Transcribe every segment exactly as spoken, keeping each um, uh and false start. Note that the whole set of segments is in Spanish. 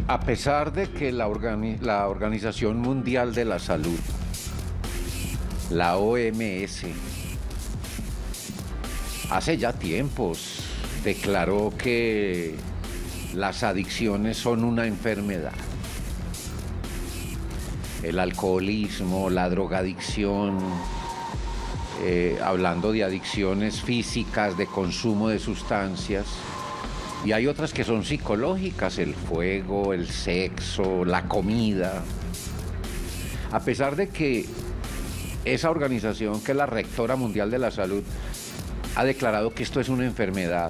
A pesar de que la, organi la Organización Mundial de la Salud, la O M S, hace ya tiempos declaró que las adicciones son una enfermedad. El alcoholismo, la drogadicción, eh, hablando de adicciones físicas, de consumo de sustancias, y hay otras que son psicológicas, el fuego, el sexo, la comida. A pesar de que esa organización, que es la Rectora Mundial de la Salud, ha declarado que esto es una enfermedad,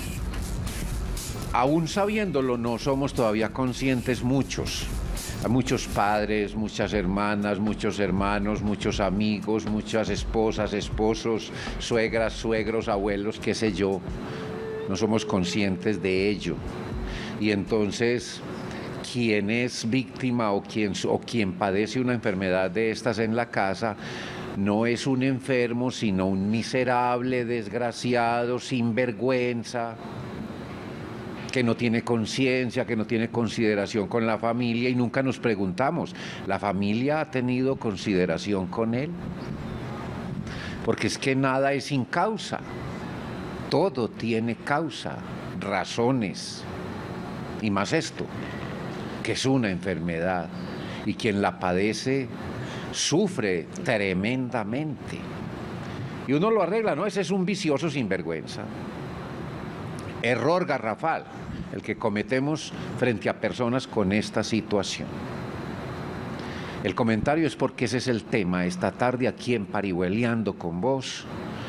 aún sabiéndolo, no somos todavía conscientes muchos. Hay muchos padres, muchas hermanas, muchos hermanos, muchos amigos, muchas esposas, esposos, suegras, suegros, abuelos, qué sé yo. No somos conscientes de ello. Y entonces, quien es víctima o quien, o quien padece una enfermedad de estas en la casa, no es un enfermo, sino un miserable, desgraciado, sinvergüenza, que no tiene conciencia, que no tiene consideración con la familia, y nunca nos preguntamos, ¿la familia ha tenido consideración con él? Porque es que nada es sin causa. Todo tiene causa, razones, y más esto, que es una enfermedad, y quien la padece sufre tremendamente. Y uno lo arregla, ¿no? Ese es un vicioso sinvergüenza. Error garrafal, el que cometemos frente a personas con esta situación. El comentario es porque ese es el tema esta tarde aquí en Parihueliando con Vos.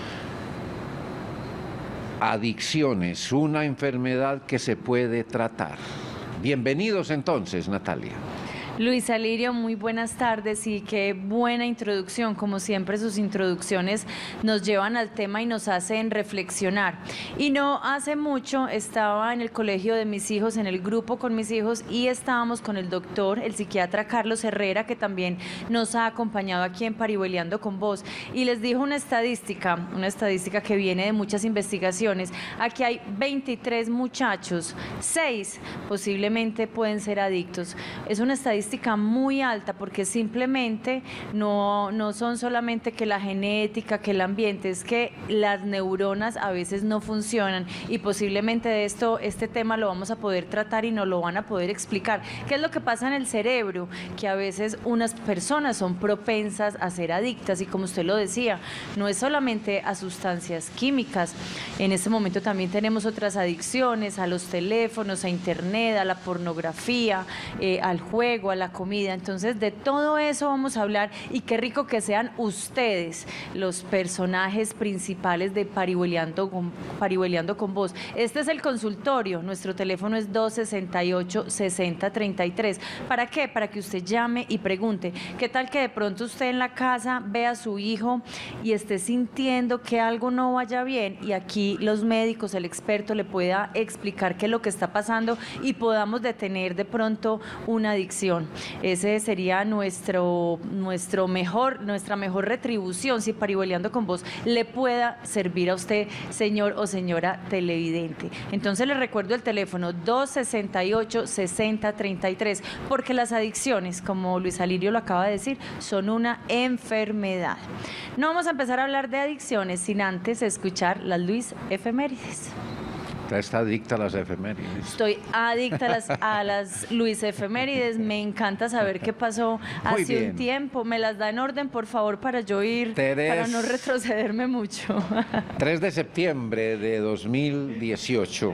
Adicciones, una enfermedad que se puede tratar. Bienvenidos entonces, Natalia. Luis Alirio, muy buenas tardes y qué buena introducción. Como siempre, sus introducciones nos llevan al tema y nos hacen reflexionar. Y no hace mucho estaba en el colegio de mis hijos, en el grupo con mis hijos, y estábamos con el doctor, el psiquiatra Carlos Herrera, que también nos ha acompañado aquí en Parihueliando con Vos, y les dijo una estadística, una estadística que viene de muchas investigaciones. Aquí hay veintitrés muchachos, seis posiblemente pueden ser adictos. Es una estadística muy alta porque simplemente no, no son solamente que la genética, que el ambiente, es que las neuronas a veces no funcionan, y posiblemente de esto, este tema lo vamos a poder tratar y nos lo van a poder explicar. ¿Qué es lo que pasa en el cerebro? Que a veces unas personas son propensas a ser adictas, y como usted lo decía, no es solamente a sustancias químicas. En este momento también tenemos otras adicciones, a los teléfonos, a internet, a la pornografía, eh, al juego, a la comida. Entonces, de todo eso vamos a hablar, y qué rico que sean ustedes los personajes principales de Parihueliando con, Parihueliando con Vos. Este es el consultorio, nuestro teléfono es dos sesenta y ocho, sesenta treinta y tres. ¿Para qué? Para que usted llame y pregunte. ¿Qué tal que de pronto usted en la casa ve a su hijo y esté sintiendo que algo no vaya bien, y aquí los médicos, el experto le pueda explicar qué es lo que está pasando y podamos detener de pronto una adicción? Ese sería nuestro, nuestro mejor, nuestra mejor retribución, si Parihueliando con Vos le pueda servir a usted, señor o señora televidente. Entonces les recuerdo el teléfono dos sesenta y ocho, sesenta treinta y tres, porque las adicciones, como Luis Alirio lo acaba de decir, son una enfermedad. No vamos a empezar a hablar de adicciones sin antes escuchar las Luis Efemérides. Está adicta a las efemérides. Estoy adicta a las, a las Luis Efemérides. Me encanta saber qué pasó Muy hace bien. un tiempo. Me las da en orden, por favor, para yo ir, Tres- para no retrocederme mucho. tres de septiembre de dos mil dieciocho.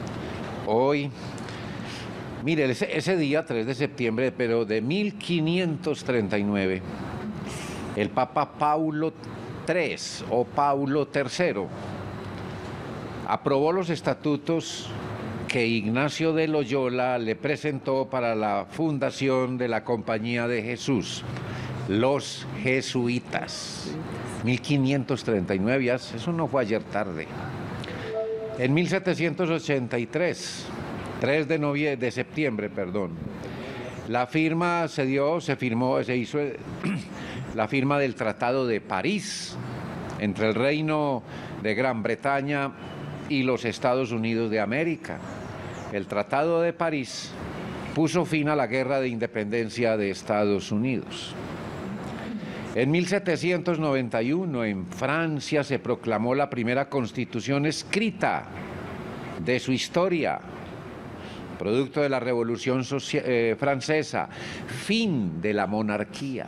Hoy, mire, ese, ese día, tres de septiembre, pero de mil quinientos treinta y nueve, el Papa Paulo tercero o Paulo tercero aprobó los estatutos que Ignacio de Loyola le presentó para la fundación de la Compañía de Jesús, los jesuitas. mil quinientos treinta y nueve, ya, eso no fue ayer tarde. En mil setecientos ochenta y tres, tres de noviembre, de septiembre, perdón, la firma se dio, se firmó, se hizo la firma del Tratado de París entre el Reino de Gran Bretaña y los Estados Unidos de América. El Tratado de París puso fin a la Guerra de Independencia de Estados Unidos. En mil setecientos noventa y uno, en Francia, se proclamó la primera constitución escrita de su historia, producto de la Revolución eh, Francesa, fin de la monarquía,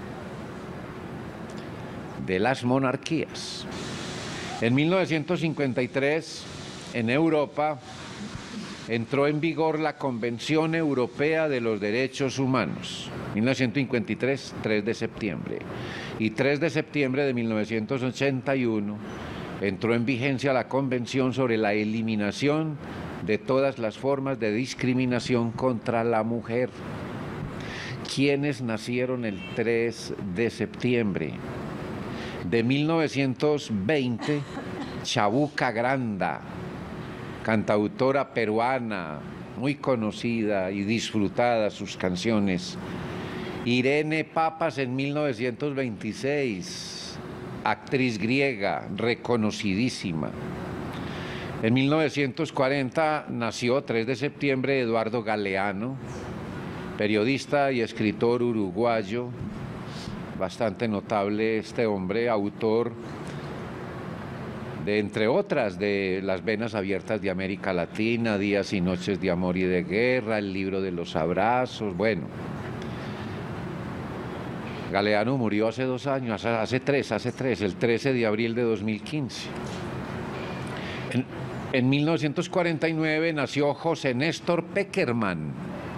de las monarquías. En mil novecientos cincuenta y tres, en Europa, entró en vigor la Convención Europea de los Derechos Humanos, mil novecientos cincuenta y tres, tres de septiembre. Y tres de septiembre de mil novecientos ochenta y uno entró en vigencia la Convención sobre la eliminación de todas las formas de discriminación contra la mujer. ¿Quiénes nacieron el tres de septiembre de mil novecientos veinte? Chabuca Granda, cantautora peruana, muy conocida y disfrutada sus canciones. Irene Papas en mil novecientos veintiséis, actriz griega, reconocidísima. En mil novecientos cuarenta nació, tres de septiembre, Eduardo Galeano, periodista y escritor uruguayo, bastante notable este hombre, autor de, entre otras, de Las Venas Abiertas de América Latina, Días y Noches de Amor y de Guerra, El Libro de los Abrazos, bueno. Galeano murió hace dos años, hace tres, hace tres, el trece de abril de dos mil quince. En, en mil novecientos cuarenta y nueve nació José Néstor Pekerman,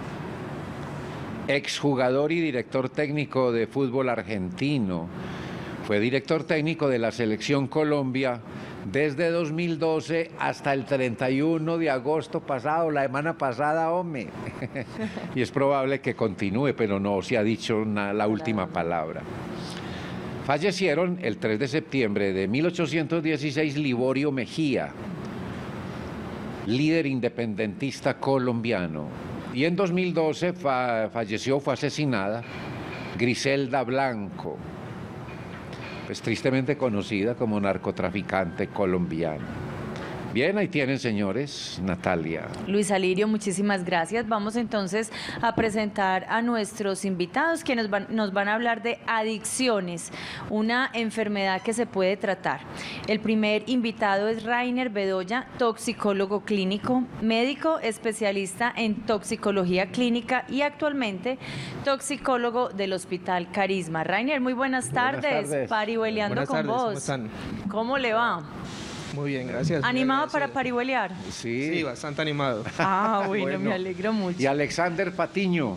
exjugador y director técnico de fútbol argentino. Fue director técnico de la Selección Colombia desde dos mil doce hasta el treinta y uno de agosto pasado, la semana pasada, hombre. Y es probable que continúe, pero no se ha dicho una, la última palabra. Fallecieron el tres de septiembre de mil ochocientos dieciséis Liborio Mejía, líder independentista colombiano. Y en dos mil doce fa falleció, fue asesinada, Griselda Blanco, pues tristemente conocida como narcotraficante colombiana. Bien, ahí tienen, señores. Natalia. Luis Alirio, muchísimas gracias. Vamos entonces a presentar a nuestros invitados que nos van, nos van a hablar de adicciones, una enfermedad que se puede tratar. El primer invitado es Rainer Bedoya, toxicólogo clínico, médico especialista en toxicología clínica y actualmente toxicólogo del Hospital Carisma. Rainer, muy buenas tardes. Buenas tardes. Parihueleando con tardes, vos. ¿Cómo están? ¿Cómo le va? Muy bien, gracias. ¿Animado gracias. para parihuelear? Sí. Sí, bastante animado. Ah, bueno, bueno, me alegro mucho. Y Alexander Patiño,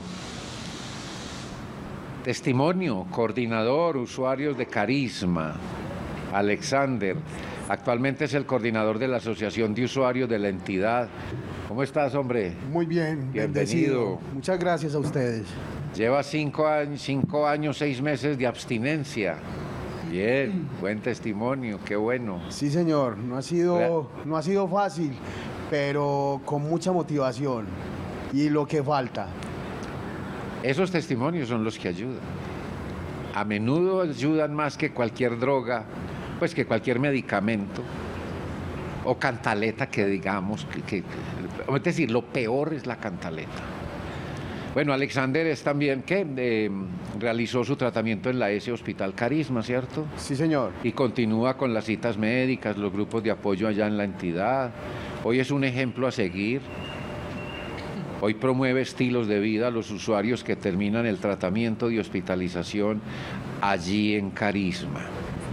testimonio, coordinador, usuarios de Carisma. Alexander, actualmente es el coordinador de la Asociación de Usuarios de la entidad. ¿Cómo estás, hombre? Muy bien, bienvenido. Bendecido. Muchas gracias a ustedes. Lleva cinco años, cinco años, seis meses de abstinencia. Bien, buen testimonio, qué bueno. Sí, señor, no ha sido, no ha sido fácil, pero con mucha motivación y lo que falta. Esos testimonios son los que ayudan. A menudo ayudan más que cualquier droga, pues que cualquier medicamento o cantaleta que digamos, que, que, es decir, lo peor es la cantaleta. Bueno, Alexander es también que eh, realizó su tratamiento en la S Hospital Carisma, ¿cierto? Sí, señor. Y continúa con las citas médicas, los grupos de apoyo allá en la entidad. Hoy es un ejemplo a seguir. Hoy promueve estilos de vida a los usuarios que terminan el tratamiento de hospitalización allí en Carisma.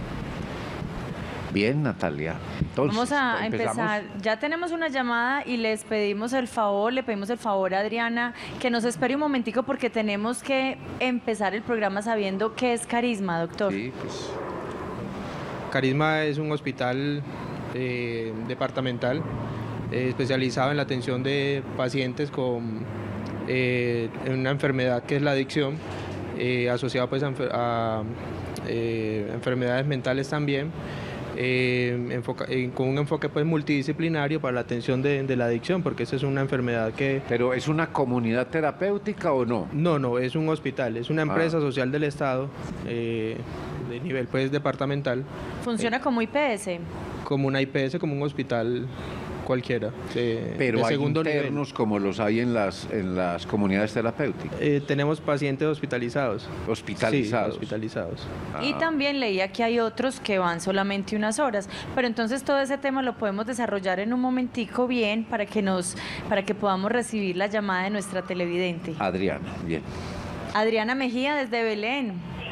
Bien, Natalia. Entonces, vamos a ¿empezamos? empezar. Ya tenemos una llamada y les pedimos el favor, le pedimos el favor a Adriana que nos espere un momentico porque tenemos que empezar el programa sabiendo qué es Carisma, doctor. Sí, pues. Carisma es un hospital eh, departamental eh, especializado en la atención de pacientes con eh, una enfermedad que es la adicción, eh, asociada pues a, a eh, enfermedades mentales también. Eh, enfoca, eh, con un enfoque pues multidisciplinario para la atención de, de la adicción, porque esa es una enfermedad que... ¿Pero es una comunidad terapéutica o no? No, no, es un hospital, es una empresa ah. social del Estado, eh, de nivel pues departamental. ¿Funciona eh, como I P S? Como una I P S, como un hospital cualquiera. De, Pero de hay segundo internos nivel. como los hay en las, en las comunidades terapéuticas. Eh, tenemos pacientes hospitalizados. Hospitalizados. Sí, hospitalizados. Y Ah. también leía que hay otros que van solamente unas horas, pero entonces todo ese tema lo podemos desarrollar en un momentico bien para que nos, para que podamos recibir la llamada de nuestra televidente. Adriana, bien. Adriana Mejía desde Belén.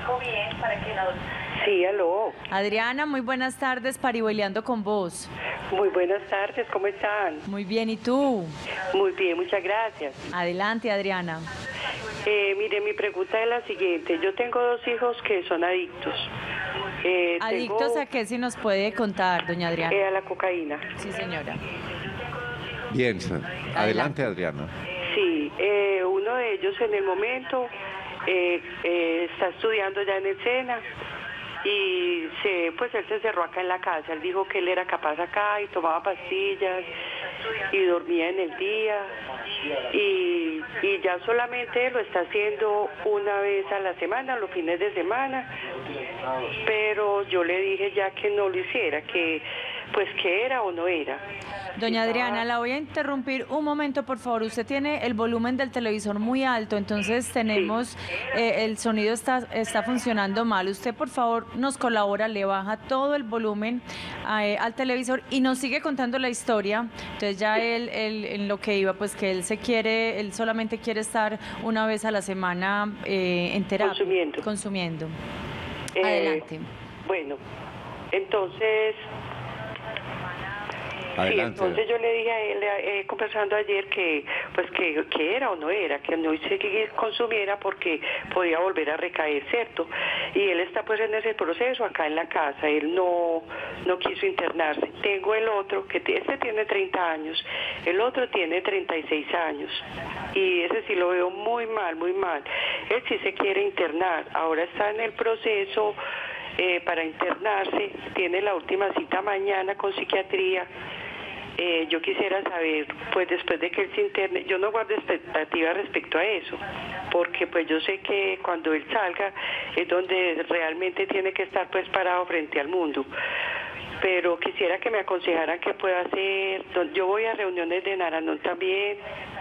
Sí, aló. Adriana, muy buenas tardes, parihueleando con vos. Muy buenas tardes, ¿cómo están? Muy bien, ¿y tú? Muy bien, muchas gracias. Adelante, Adriana. Eh, mire, mi pregunta es la siguiente. Yo tengo dos hijos que son adictos. Eh, ¿Adictos tengo, a qué si nos puede contar, doña Adriana? eh, a la cocaína. Sí, señora. Bien, adelante, Adriana. Sí, eh, uno de ellos en el momento eh, eh, está estudiando ya en el SENA y se, pues él se encerró acá en la casa. Él dijo que él era capaz acá y tomaba pastillas y dormía en el día y, y ya solamente lo está haciendo una vez a la semana, los fines de semana, pero yo le dije ya que no lo hiciera, que pues que era o no era. Doña Estaba- Adriana, la voy a interrumpir un momento, por favor. Usted tiene el volumen del televisor muy alto, entonces tenemos, eh, el sonido está, está funcionando mal. Usted, por favor, nos colabora, le baja todo el volumen eh, al televisor y nos sigue contando la historia. Entonces ya él, él, en lo que iba, pues que él se quiere, él solamente quiere estar una vez a la semana eh, en terapia. Consumiendo. Consumiendo. Eh, Adelante. Bueno, entonces... Sí, Adelante. entonces yo le dije a él, eh, conversando ayer, que pues que, que era o no era, que no se consumiera porque podía volver a recaer, ¿cierto? Y él está pues en ese proceso acá en la casa, él no, no quiso internarse. Tengo el otro, que t- este tiene treinta años, el otro tiene treinta y seis años, y ese sí lo veo muy mal, muy mal. Él sí se quiere internar, ahora está en el proceso eh, para internarse, tiene la última cita mañana con psiquiatría. Eh, yo quisiera saber, pues después de que él se interne, yo no guardo expectativas respecto a eso, porque pues yo sé que cuando él salga es donde realmente tiene que estar pues parado frente al mundo. Pero quisiera que me aconsejaran qué puedo hacer. Yo voy a reuniones de Naranón también,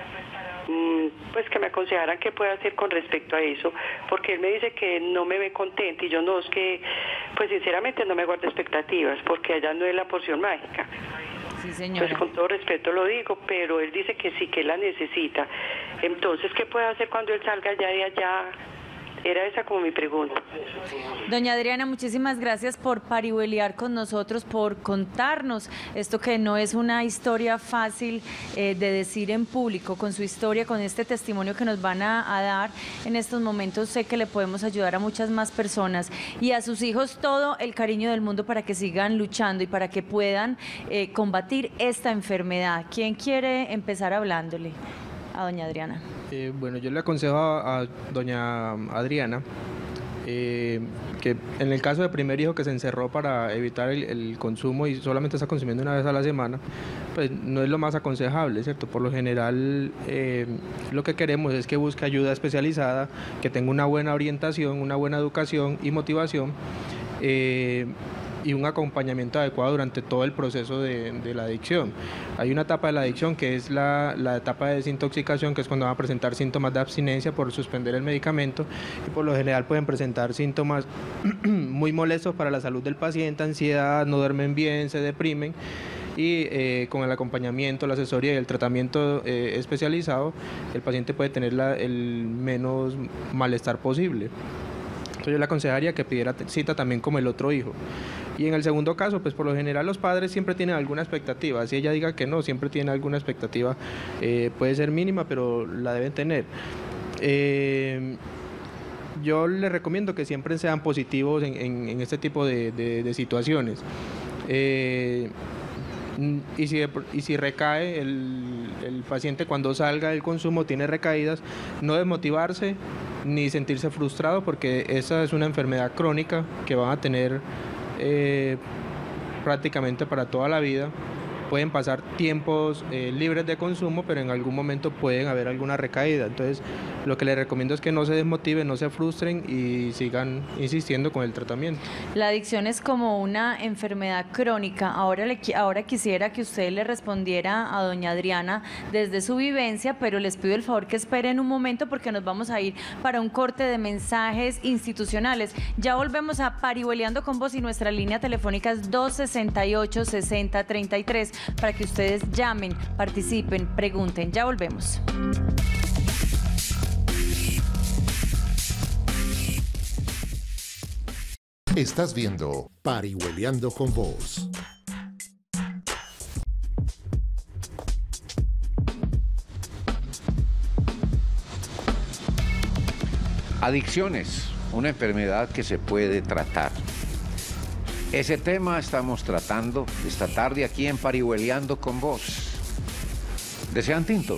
pues que me aconsejaran qué puedo hacer con respecto a eso, porque él me dice que no me ve contenta y yo no, es que, pues sinceramente no me guardo expectativas, porque allá no es la porción mágica. Sí, señora. Pues con todo respeto lo digo, pero él dice que sí, que la necesita. Entonces, ¿qué puede hacer cuando él salga ya de allá? Era esa como mi pregunta. Doña Adriana, muchísimas gracias por parihuelear con nosotros, por contarnos esto que no es una historia fácil eh, de decir en público. Con su historia, con este testimonio que nos van a, a dar en estos momentos, sé que le podemos ayudar a muchas más personas y a sus hijos todo el cariño del mundo para que sigan luchando y para que puedan eh, combatir esta enfermedad. ¿Quién quiere empezar hablándole a doña Adriana? Eh, bueno, yo le aconsejo a, a doña Adriana eh, que en el caso del primer hijo que se encerró para evitar el, el consumo y solamente está consumiendo una vez a la semana, pues no es lo más aconsejable, ¿cierto? Por lo general eh, lo que queremos es que busque ayuda especializada, que tenga una buena orientación, una buena educación y motivación. Eh, y un acompañamiento adecuado durante todo el proceso de, de la adicción. Hay una etapa de la adicción que es la, la etapa de desintoxicación, que es cuando van a presentar síntomas de abstinencia por suspender el medicamento y por lo general pueden presentar síntomas muy molestos para la salud del paciente, ansiedad, no duermen bien, se deprimen y eh, con el acompañamiento, la asesoría y el tratamiento eh, especializado, el paciente puede tener la, el menos malestar posible. Entonces yo le aconsejaría que pidiera cita también como el otro hijo. Y en el segundo caso, pues por lo general los padres siempre tienen alguna expectativa. Si ella diga que no, siempre tiene alguna expectativa, eh, puede ser mínima, pero la deben tener. Eh, yo les recomiendo que siempre sean positivos en, en, en este tipo de, de, de situaciones. Eh, y, si, y si recae el, el paciente cuando salga del consumo, tiene recaídas, no desmotivarse ni sentirse frustrado, porque esa es una enfermedad crónica que van a tener eh, prácticamente para toda la vida. pueden pasar tiempos eh, libres de consumo, pero en algún momento pueden haber alguna recaída. Entonces, lo que les recomiendo es que no se desmotiven, no se frustren y sigan insistiendo con el tratamiento. La adicción es como una enfermedad crónica. Ahora, le, ahora quisiera que usted le respondiera a doña Adriana desde su vivencia, pero les pido el favor que esperen un momento porque nos vamos a ir para un corte de mensajes institucionales. Ya volvemos a Parihueliando con Vos y nuestra línea telefónica es dos sesenta y ocho, sesenta treinta y tres para que ustedes llamen, participen, pregunten. Ya volvemos. Estás viendo Parihueliando con Vos. Adicciones, una enfermedad que se puede tratar. Ese tema estamos tratando esta tarde aquí en Parihueliando con Vos. ¿Desean tinto?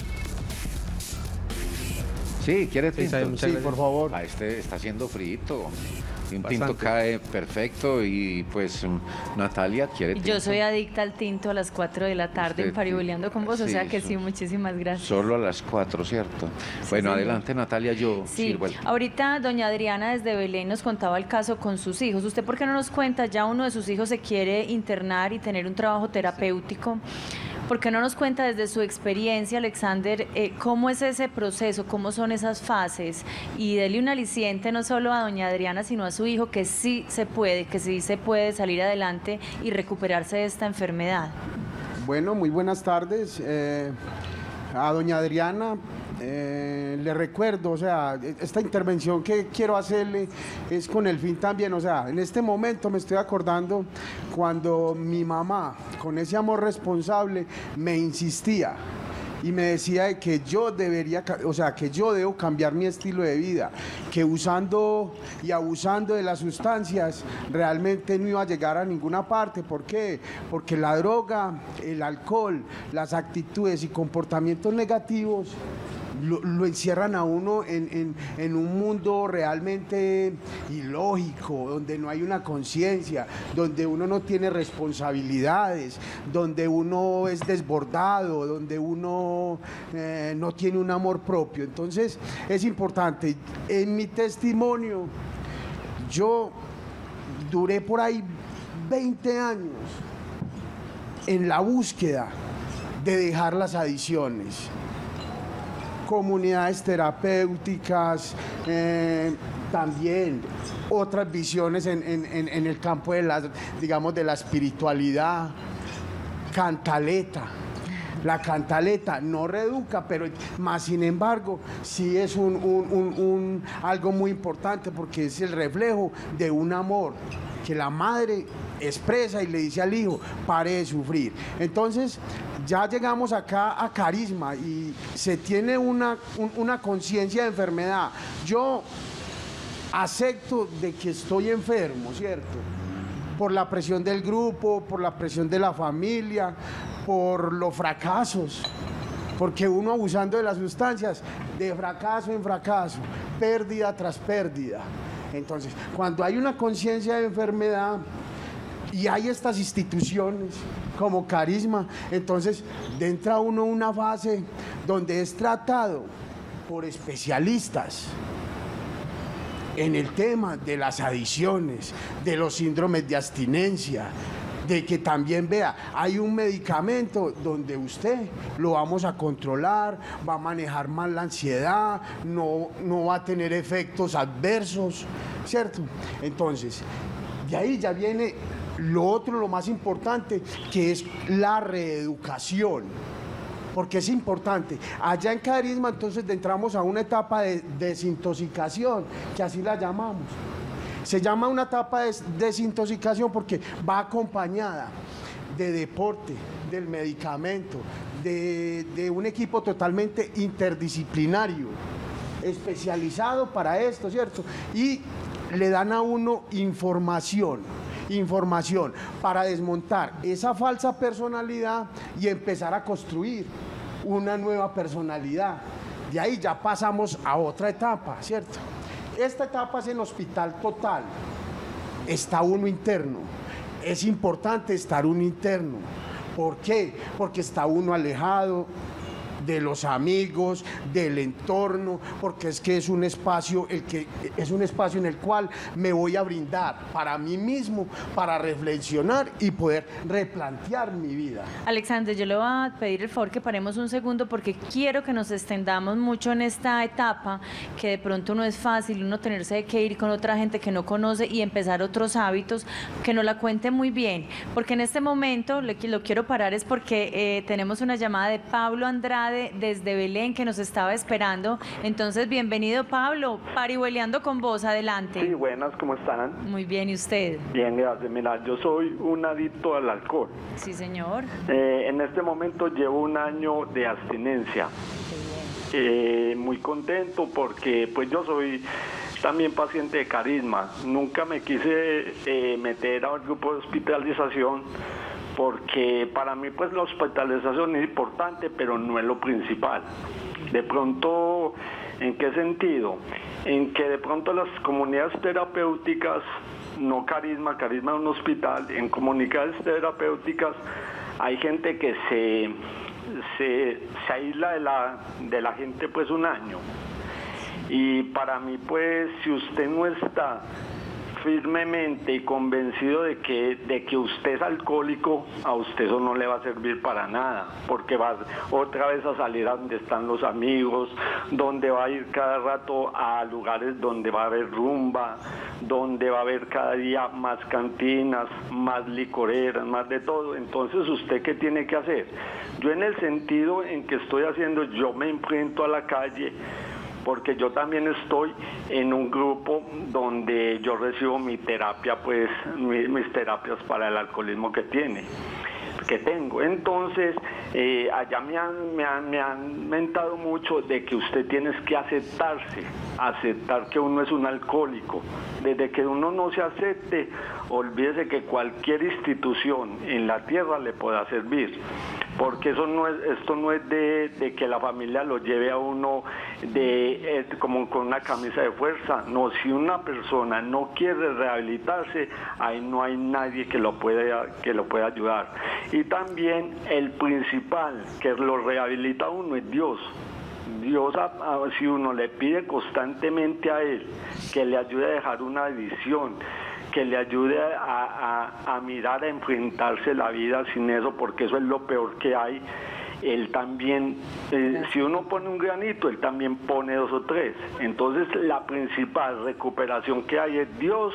Sí, ¿quiere tinto? Sí, sí, por favor. Ah, este está haciendo frito. Un Bastante. tinto cae perfecto y pues Natalia quiere tinto. Yo soy adicta al tinto a las cuatro de la tarde Usted, en Parihueliando con Vos, o sí, sea que eso. sí, muchísimas gracias. Solo a las cuatro, ¿cierto? Sí, Bueno, señor. adelante Natalia, yo Sí, sirvo el... ahorita doña Adriana desde Belén nos contaba el caso con sus hijos. ¿Usted por qué no nos cuenta? Ya uno de sus hijos se quiere internar y tener un trabajo terapéutico. ¿Por qué no nos cuenta desde su experiencia, Alexander, eh, cómo es ese proceso, cómo son esas fases? Y dele un aliciente no solo a doña Adriana, sino a su hijo, que sí se puede, que sí se puede salir adelante y recuperarse de esta enfermedad. Bueno, muy buenas tardes. Eh, a doña Adriana eh, le recuerdo, o sea, esta intervención que quiero hacerle es con el fin también, o sea, en este momento me estoy acordando cuando mi mamá, con ese amor responsable, me insistía y me decía de que yo debería, o sea, que yo debo cambiar mi estilo de vida, que usando y abusando de las sustancias realmente no iba a llegar a ninguna parte. ¿Por qué? Porque la droga, el alcohol, las actitudes y comportamientos negativos Lo, lo encierran a uno en, en, en un mundo realmente ilógico, donde no hay una conciencia, donde uno no tiene responsabilidades, donde uno es desbordado, donde uno eh, no tiene un amor propio. Entonces es importante, en mi testimonio, yo duré por ahí veinte años en la búsqueda de dejar las adicciones. Comunidades terapéuticas, eh, también otras visiones en, en, en el campo de la, digamos, de la espiritualidad, cantaleta. La cantaleta no reeduca, pero más sin embargo sí es un, un, un, un, algo muy importante porque es el reflejo de un amor que la madre expresa y le dice al hijo, pare de sufrir. Entonces, ya llegamos acá a Carisma y se tiene una, un, una conciencia de enfermedad. Yo acepto de que estoy enfermo, ¿cierto? Por la presión del grupo, por la presión de la familia, por los fracasos. Porque uno abusando de las sustancias, de fracaso en fracaso, pérdida tras pérdida. Entonces, cuando hay una conciencia de enfermedad y hay estas instituciones como Carisma, entonces entra uno en una fase donde es tratado por especialistas en el tema de las adicciones, de los síndromes de abstinencia, de que también vea, hay un medicamento donde usted lo vamos a controlar, va a manejar más la ansiedad, no, no va a tener efectos adversos, ¿cierto? Entonces, de ahí ya viene lo otro, lo más importante, que es la reeducación. Porque es importante. Allá en Carisma, entonces, entramos a una etapa de desintoxicación, que así la llamamos. Se llama una etapa de desintoxicación porque va acompañada de deporte, del medicamento, de, de un equipo totalmente interdisciplinario, especializado para esto, ¿cierto? Y le dan a uno información, información para desmontar esa falsa personalidad y empezar a construir una nueva personalidad. De ahí ya pasamos a otra etapa, ¿cierto? Esta etapa es en hospital total, está uno interno. Es importante estar uno interno, ¿Por qué? Porque está uno alejado de los amigos, del entorno, porque es que es un espacio, el que, es un espacio en el cual me voy a brindar para mí mismo, para reflexionar y poder replantear mi vida. Alexander, yo le voy a pedir el favor que paremos un segundo porque quiero que nos extendamos mucho en esta etapa, que de pronto no es fácil uno tenerse que ir con otra gente que no conoce y empezar otros hábitos, que nos la cuente muy bien, porque en este momento lo que lo quiero parar es porque eh, tenemos una llamada de Pablo Andrade desde Belén que nos estaba esperando. Entonces, bienvenido Pablo, parihueleando con vos, adelante. Sí, buenas, ¿cómo están? Muy bien, ¿y usted? Bien, gracias. Mira, yo soy un adicto al alcohol. Sí, señor. Eh, en este momento llevo un año de abstinencia. Eh, muy contento porque pues yo soy también paciente de Carisma. Nunca me quise eh, meter a un grupo de hospitalización porque para mí pues la hospitalización es importante, pero no es lo principal. De pronto, ¿en qué sentido? En que de pronto las comunidades terapéuticas, no Carisma, Carisma es un hospital, en comunidades terapéuticas hay gente que se, se, se aísla de la, de la gente pues un año. Y para mí pues si usted no está firmemente y convencido de que, de que usted es alcohólico, a usted eso no le va a servir para nada, porque va otra vez a salir a donde están los amigos, donde va a ir cada rato a lugares donde va a haber rumba, donde va a haber cada día más cantinas, más licoreras, más de todo. Entonces, ¿usted qué tiene que hacer? Yo en el sentido en que estoy haciendo, yo me enfrento a la calle, porque yo también estoy en un grupo donde yo recibo mi terapia, pues mis, mis terapias para el alcoholismo que tiene, que tengo. Entonces, eh, allá me han, me, han, me han mentado mucho de que usted tiene que aceptarse, aceptar que uno es un alcohólico. Desde que uno no se acepte, olvídese que cualquier institución en la tierra le pueda servir. Porque eso no es, esto no es de, de que la familia lo lleve a uno de, eh, como con una camisa de fuerza. No, si una persona no quiere rehabilitarse, ahí no hay nadie que lo pueda, que lo pueda ayudar. Y también el principal que lo rehabilita a uno es Dios. Dios, a, a, si uno le pide constantemente a Él que le ayude a dejar una adicción, que le ayude a, a, a mirar, a enfrentarse la vida sin eso, porque eso es lo peor que hay. Él también, eh, si uno pone un granito, él también pone dos o tres. Entonces la principal recuperación que hay es Dios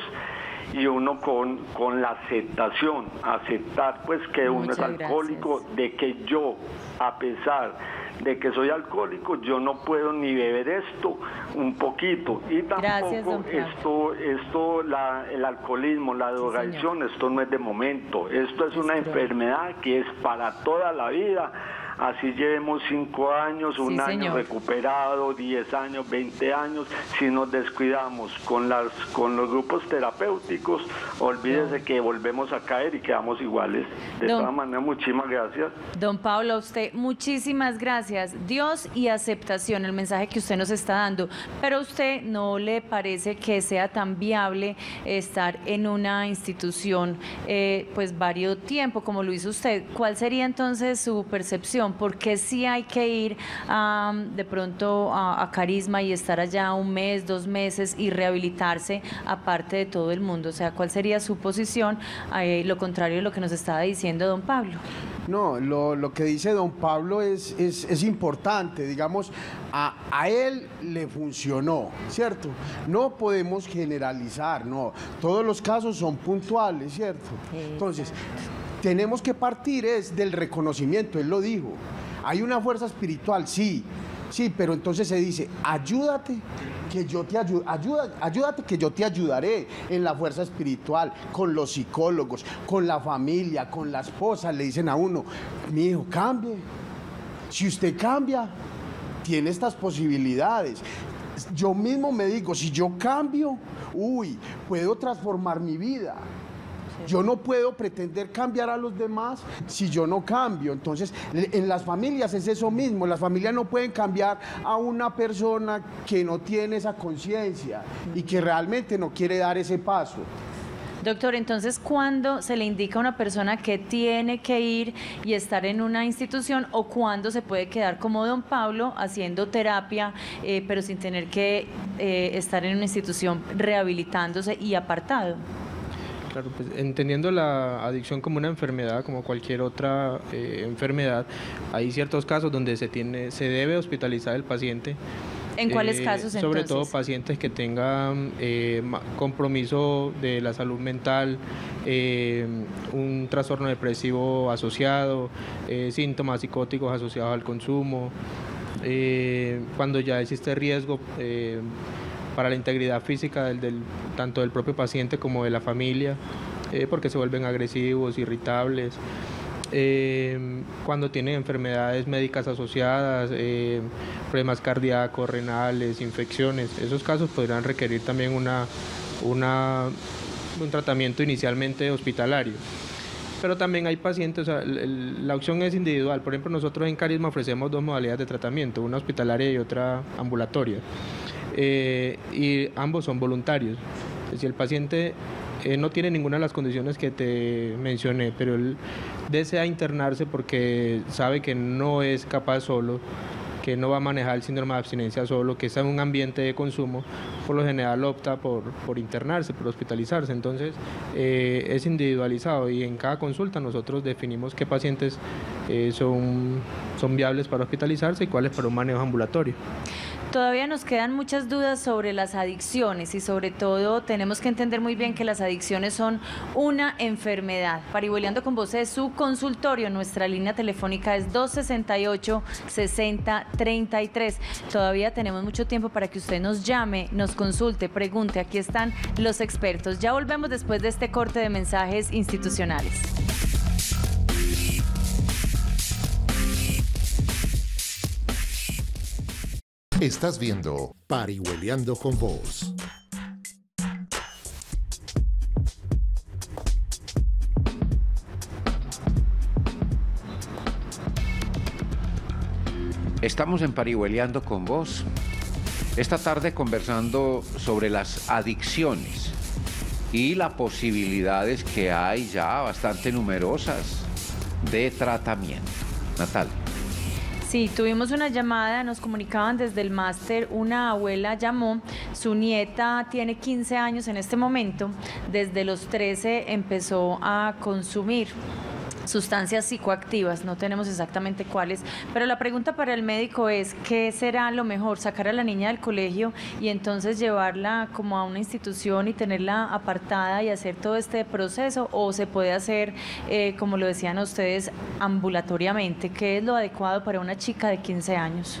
y uno con, con la aceptación, aceptar pues que uno Muchas es alcohólico, gracias. De que yo, a pesar de que soy alcohólico, yo no puedo ni beber esto un poquito, y tampoco Gracias, esto, esto la, el alcoholismo, la drogadicción, sí, esto no es de momento, esto es, es una cruel. enfermedad que es para toda la vida. Así llevemos cinco años, un sí, año señor. recuperado, diez años, veinte años, si nos descuidamos con las con los grupos terapéuticos, olvídese no. que volvemos a caer y quedamos iguales. De don, todas maneras, muchísimas gracias. Don Pablo, a usted muchísimas gracias. Dios y aceptación, el mensaje que usted nos está dando. Pero a usted no le parece que sea tan viable estar en una institución eh, pues varios tiempo como lo hizo usted. ¿Cuál sería entonces su percepción? ¿Por qué sí hay que ir um, de pronto a, a Carisma y estar allá un mes, dos meses y rehabilitarse aparte de todo el mundo? O sea, ¿cuál sería su posición? Eh, lo contrario de lo que nos estaba diciendo don Pablo. No, lo, lo que dice don Pablo es, es, es importante, digamos, a, a él le funcionó, ¿cierto? No podemos generalizar, no, todos los casos son puntuales, ¿cierto? Entonces, tenemos que partir es del reconocimiento, él lo dijo, hay una fuerza espiritual, sí, sí, pero entonces se dice, ayúdate, que yo te ayudo, ayuda, ayúdate que yo te ayudaré en la fuerza espiritual, con los psicólogos, con la familia, con la esposa, le dicen a uno, mi hijo, cambie, si usted cambia, tiene estas posibilidades. Yo mismo me digo, si yo cambio, uy, puedo transformar mi vida. Yo no puedo pretender cambiar a los demás si yo no cambio. Entonces, en las familias es eso mismo. Las familias no pueden cambiar a una persona que no tiene esa conciencia y que realmente no quiere dar ese paso. Doctor, entonces, ¿cuándo se le indica a una persona que tiene que ir y estar en una institución o cuándo se puede quedar como don Pablo haciendo terapia, eh, pero sin tener que eh, estar en una institución rehabilitándose y apartado? Claro, pues entendiendo la adicción como una enfermedad, como cualquier otra eh, enfermedad, hay ciertos casos donde se tiene, se debe hospitalizar el paciente. ¿En cuáles eh, casos entonces? Sobre todo pacientes que tengan eh, compromiso de la salud mental, eh, un trastorno depresivo asociado, eh, síntomas psicóticos asociados al consumo, eh, cuando ya existe riesgo eh, para la integridad física del, del, tanto del propio paciente como de la familia, eh, porque se vuelven agresivos, irritables. Eh, cuando tienen enfermedades médicas asociadas, eh, problemas cardíacos, renales, infecciones, esos casos podrán requerir también una, una, un tratamiento inicialmente hospitalario. Pero también hay pacientes, o sea, el, la opción es individual. Por ejemplo, nosotros en Carisma ofrecemos dos modalidades de tratamiento, una hospitalaria y otra ambulatoria. Eh, y ambos son voluntarios. Si el paciente eh, no tiene ninguna de las condiciones que te mencioné, pero él desea internarse porque sabe que no es capaz solo, que no va a manejar el síndrome de abstinencia solo, que está en un ambiente de consumo, por lo general opta por, por internarse, por hospitalizarse. Entonces eh, es individualizado y en cada consulta nosotros definimos qué pacientes eh, son, son viables para hospitalizarse y cuáles para un manejo ambulatorio. Todavía nos quedan muchas dudas sobre las adicciones y sobre todo tenemos que entender muy bien que las adicciones son una enfermedad. Parihueliando con Vos es su consultorio, nuestra línea telefónica es dos sesenta y ocho, sesenta, treinta y tres. Todavía tenemos mucho tiempo para que usted nos llame, nos consulte, pregunte, aquí están los expertos. Ya volvemos después de este corte de mensajes institucionales. Estás viendo Parihueliando con Vos. Estamos en Parihueliando con Vos. Esta tarde conversando sobre las adicciones y las posibilidades que hay ya bastante numerosas de tratamiento. Natalia. Sí, tuvimos una llamada, nos comunicaban desde el máster, una abuela llamó, su nieta tiene quince años en este momento, desde los trece empezó a consumir sustancias psicoactivas, no tenemos exactamente cuáles, pero la pregunta para el médico es, ¿qué será lo mejor? ¿Sacar a la niña del colegio y entonces llevarla como a una institución y tenerla apartada y hacer todo este proceso? ¿O se puede hacer, eh, como lo decían ustedes, ambulatoriamente? ¿Qué es lo adecuado para una chica de quince años?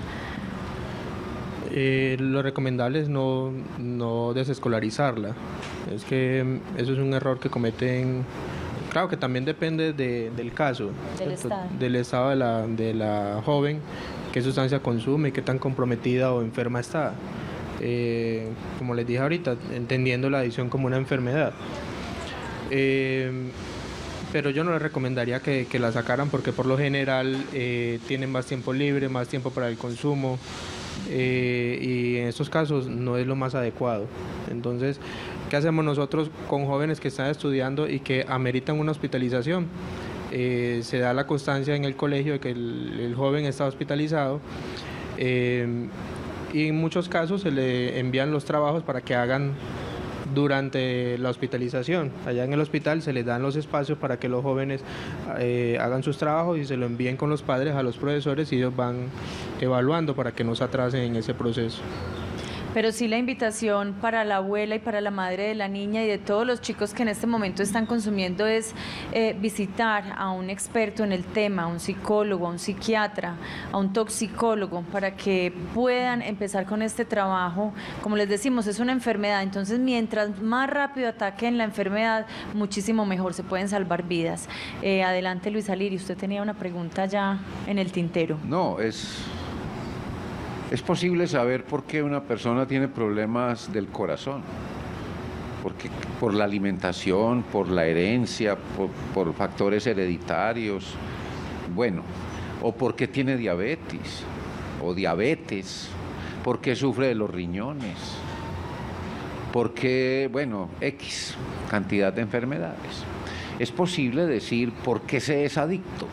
Eh, lo recomendable es no, no desescolarizarla. Es que eso es un error que cometen. Claro que también depende de, del caso, del estado, del estado de, la, de la joven, qué sustancia consume, qué tan comprometida o enferma está. Eh, como les dije ahorita, entendiendo la adicción como una enfermedad. Eh, pero yo no les recomendaría que, que la sacaran porque por lo general eh, tienen más tiempo libre, más tiempo para el consumo. Eh, y en estos casos no es lo más adecuado. Entonces, ¿qué hacemos nosotros con jóvenes que están estudiando y que ameritan una hospitalización? Eh, se da la constancia en el colegio de que el, el joven está hospitalizado eh, y en muchos casos se le envían los trabajos para que hagan durante la hospitalización. Allá en el hospital se les dan los espacios para que los jóvenes eh, hagan sus trabajos y se lo envíen con los padres a los profesores y ellos van evaluando para que no se atrasen en ese proceso. Pero sí la invitación para la abuela y para la madre de la niña y de todos los chicos que en este momento están consumiendo es eh, visitar a un experto en el tema, a un psicólogo, a un psiquiatra, a un toxicólogo, para que puedan empezar con este trabajo. Como les decimos, es una enfermedad, entonces mientras más rápido ataquen la enfermedad, muchísimo mejor, se pueden salvar vidas. Eh, adelante, Luis Alirio, usted tenía una pregunta ya en el tintero. No, es... Es posible saber por qué una persona tiene problemas del corazón, porque por la alimentación, por la herencia, por, por factores hereditarios, bueno, o porque tiene diabetes o diabetes, porque sufre de los riñones. Porque, bueno, X cantidad de enfermedades. ¿Es posible decir por qué se es adicto?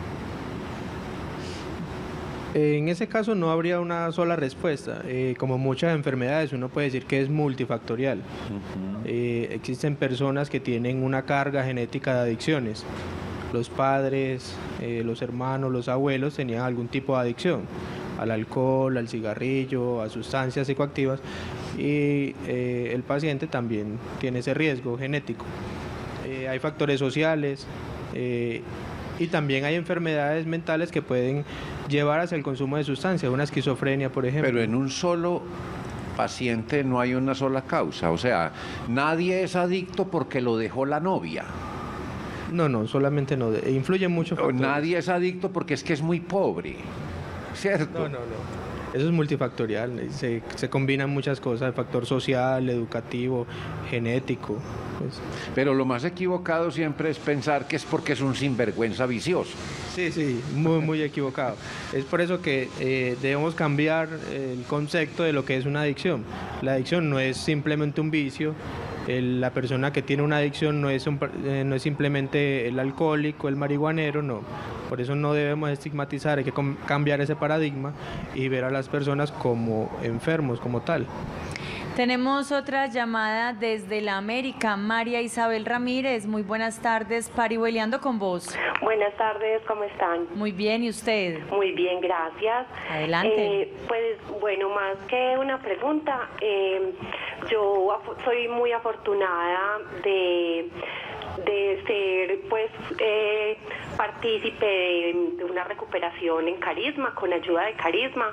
En ese caso no habría una sola respuesta. Eh, como muchas enfermedades, uno puede decir que es multifactorial. Uh-huh. eh, existen personas que tienen una carga genética de adicciones. Los padres, eh, los hermanos, los abuelos tenían algún tipo de adicción al alcohol, al cigarrillo, a sustancias psicoactivas, y eh, el paciente también tiene ese riesgo genético. Eh, hay factores sociales, eh, y también hay enfermedades mentales que pueden llevar hacia el consumo de sustancias, una esquizofrenia, por ejemplo. Pero en un solo paciente no hay una sola causa, o sea, nadie es adicto porque lo dejó la novia. No, no, solamente no, influye mucho. O nadie es adicto porque es que es muy pobre, ¿cierto? No, no, no. Eso es multifactorial, se, se combinan muchas cosas, el factor social, educativo, genético. Pues. Pero lo más equivocado siempre es pensar que es porque es un sinvergüenza vicioso. Sí, sí, muy, muy equivocado. Es por eso que eh, debemos cambiar el concepto de lo que es una adicción. La adicción no es simplemente un vicio. El, la persona que tiene una adicción no es, un, eh, no es simplemente el alcohólico, el marihuanero, no. Por eso no debemos estigmatizar, hay que cambiar ese paradigma y ver a las personas como enfermos, como tal. Tenemos otra llamada desde la América, María Isabel Ramírez. Muy buenas tardes, parihueliando con vos. Buenas tardes, ¿cómo están? Muy bien, ¿y usted? Muy bien, gracias. Adelante. Eh, pues bueno, más que una pregunta, eh, yo soy muy afortunada de... de ser pues eh, partícipe de, de una recuperación en Carisma, con ayuda de Carisma.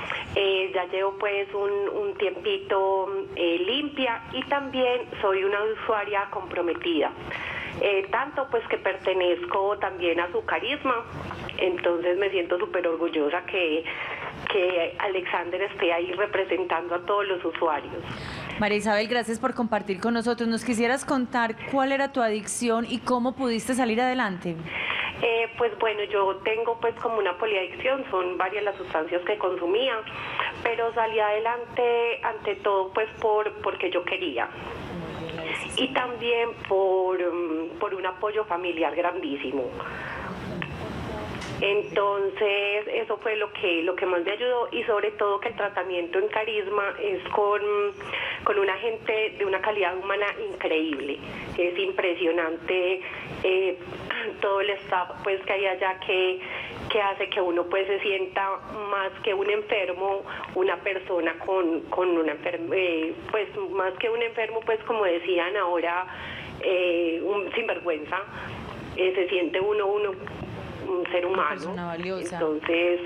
Eh, ya llevo pues un, un tiempito eh, limpia y también soy una usuaria comprometida. Eh, tanto pues que pertenezco también a su Carisma, entonces me siento súper orgullosa que, que Alexander esté ahí representando a todos los usuarios. María Isabel, gracias por compartir con nosotros. ¿Nos quisieras contar cuál era tu adicción y cómo pudiste salir adelante? Eh, pues bueno, yo tengo pues como una poliadicción, son varias las sustancias que consumía, pero salí adelante ante todo pues por porque yo quería. Y también por, um, por un apoyo familiar grandísimo. Entonces eso fue lo que lo que más me ayudó, y sobre todo que el tratamiento en Carisma es con, con una gente de una calidad humana increíble. Es impresionante eh, todo el staff pues que hay allá que, que hace que uno pues se sienta más que un enfermo, una persona con, con una enfermedad, eh, pues más que un enfermo, pues como decían ahora, eh, un sinvergüenza, eh, se siente uno uno un ser humano. Una persona valiosa. Entonces,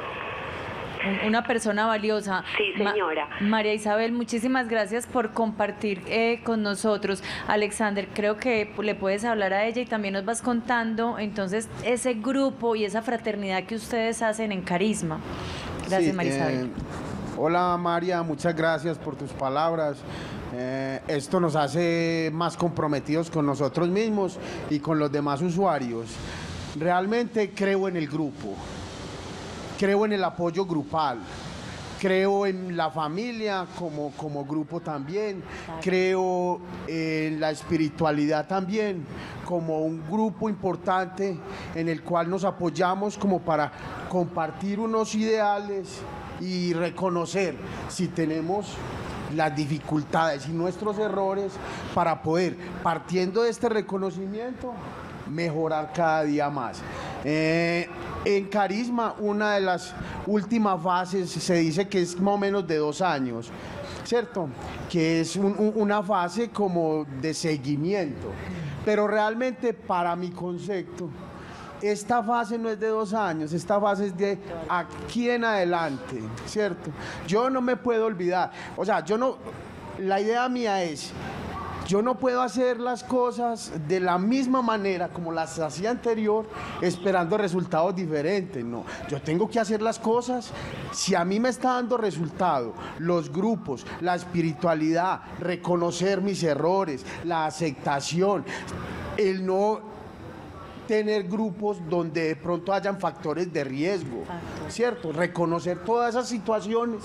una persona valiosa. Sí, señora. Ma María Isabel, muchísimas gracias por compartir eh, con nosotros. Alexander, creo que le puedes hablar a ella y también nos vas contando entonces ese grupo y esa fraternidad que ustedes hacen en Carisma. Gracias, sí, María Isabel. Eh, hola María, muchas gracias por tus palabras. Eh, esto nos hace más comprometidos con nosotros mismos y con los demás usuarios. Realmente creo en el grupo, creo en el apoyo grupal, creo en la familia como, como grupo también, creo en la espiritualidad también como un grupo importante en el cual nos apoyamos como para compartir unos ideales y reconocer si tenemos las dificultades y nuestros errores para poder, partiendo de este reconocimiento, mejorar cada día más. Eh, en Carisma, una de las últimas fases se dice que es más o menos de dos años, ¿cierto? Que es un, un, una fase como de seguimiento, pero realmente para mi concepto, esta fase no es de dos años, esta fase es de aquí en adelante, ¿cierto? Yo no me puedo olvidar, o sea, yo no, la idea mía es, yo no puedo hacer las cosas de la misma manera como las hacía anterior, esperando resultados diferentes, no. Yo tengo que hacer las cosas, si a mí me está dando resultado, los grupos, la espiritualidad, reconocer mis errores, la aceptación, el no tener grupos donde de pronto hayan factores de riesgo, ¿cierto? Reconocer todas esas situaciones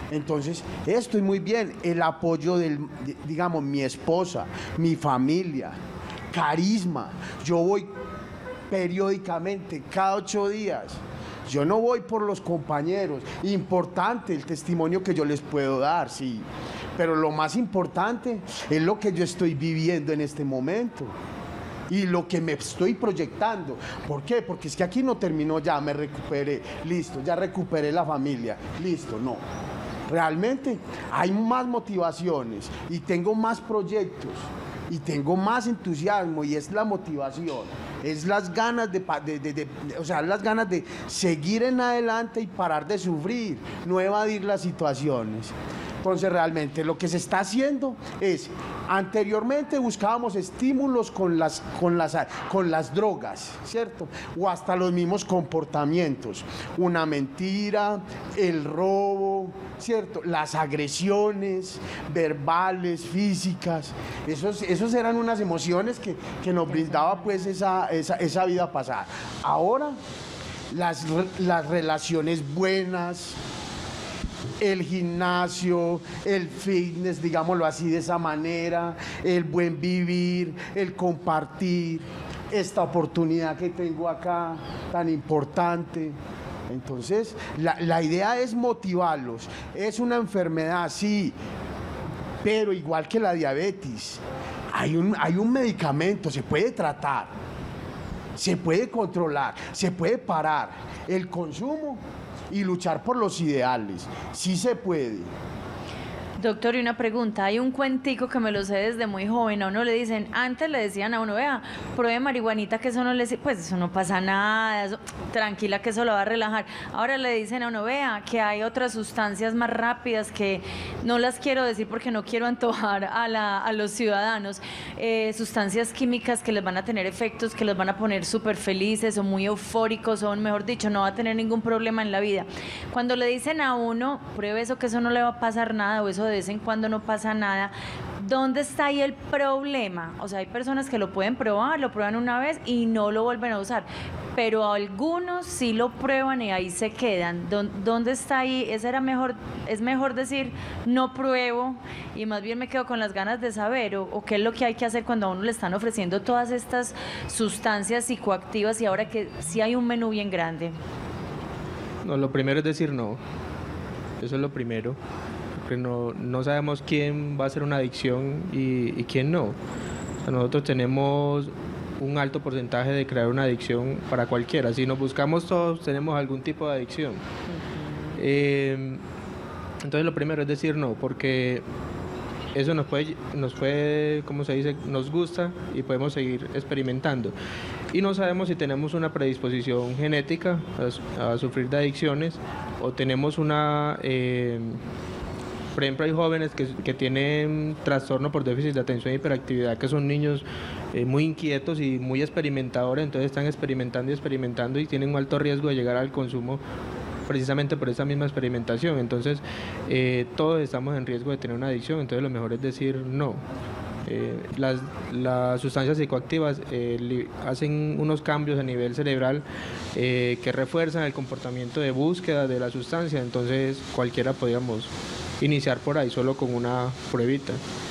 Entonces, estoy muy bien. El apoyo del, digamos, mi esposa, mi familia, carisma. Yo voy periódicamente, cada ocho días. Yo no voy por los compañeros. Importante el testimonio que yo les puedo dar, sí. Pero lo más importante es lo que yo estoy viviendo en este momento. Y lo que me estoy proyectando. ¿Por qué? Porque es que aquí no terminó ya, me recuperé, listo, ya recuperé la familia, listo, no. Realmente hay más motivaciones y tengo más proyectos y tengo más entusiasmo y es la motivación, es las ganas de, de, de, de, de o sea, las ganas de seguir en adelante y parar de sufrir, no evadir las situaciones. Entonces realmente lo que se está haciendo es, anteriormente buscábamos estímulos con las, con las, con las drogas, ¿cierto? O hasta los mismos comportamientos, una mentira, el robo, ¿cierto? Las agresiones verbales, físicas, esos, esos eran unas emociones que, que nos brindaba pues esa, esa, esa vida pasada. Ahora, las, las relaciones buenas, el gimnasio, el fitness, digámoslo así de esa manera, el buen vivir, el compartir, esta oportunidad que tengo acá tan importante. Entonces, la, la idea es motivarlos. Es una enfermedad, sí, pero igual que la diabetes, hay un, hay un medicamento, se puede tratar, se puede controlar, se puede parar el consumo y luchar por los ideales. Sí se puede. Doctor, y una pregunta, hay un cuentico que me lo sé desde muy joven, a uno le dicen, antes le decían a uno, vea, pruebe marihuanita que eso no le, pues eso no pasa nada, eso, tranquila que eso lo va a relajar. Ahora le dicen a uno, vea, que hay otras sustancias más rápidas que no las quiero decir porque no quiero antojar a, la, a los ciudadanos, eh, sustancias químicas que les van a tener efectos, que los van a poner súper felices o muy eufóricos o mejor dicho, no va a tener ningún problema en la vida. Cuando le dicen a uno, pruebe eso que eso no le va a pasar nada o eso de vez en cuando no pasa nada, ¿dónde está ahí el problema? O sea, hay personas que lo pueden probar, lo prueban una vez y no lo vuelven a usar, pero algunos sí lo prueban y ahí se quedan. ¿Dónde está ahí? ¿Esa era mejor, es mejor decir no pruebo y más bien me quedo con las ganas de saber? ¿O, o qué es lo que hay que hacer cuando a uno le están ofreciendo todas estas sustancias psicoactivas y ahora que sí hay un menú bien grande? No, lo primero es decir no. Eso es lo primero. Porque no, no sabemos quién va a ser una adicción y, y quién no. O sea, nosotros tenemos un alto porcentaje de crear una adicción para cualquiera. Si nos buscamos todos, tenemos algún tipo de adicción. Uh-huh. eh, entonces lo primero es decir no, porque eso nos puede, nos puede, ¿cómo se dice? Nos gusta y podemos seguir experimentando. Y no sabemos si tenemos una predisposición genética a, a sufrir de adicciones o tenemos una... Eh, Por ejemplo, hay jóvenes que, que tienen trastorno por déficit de atención e hiperactividad, que son niños eh, muy inquietos y muy experimentadores, entonces están experimentando y experimentando y tienen un alto riesgo de llegar al consumo precisamente por esa misma experimentación. Entonces, eh, todos estamos en riesgo de tener una adicción, entonces lo mejor es decir no. Eh, las, las sustancias psicoactivas eh, li, hacen unos cambios a nivel cerebral eh, que refuerzan el comportamiento de búsqueda de la sustancia, entonces cualquiera podríamos iniciar por ahí solo con una pruebita.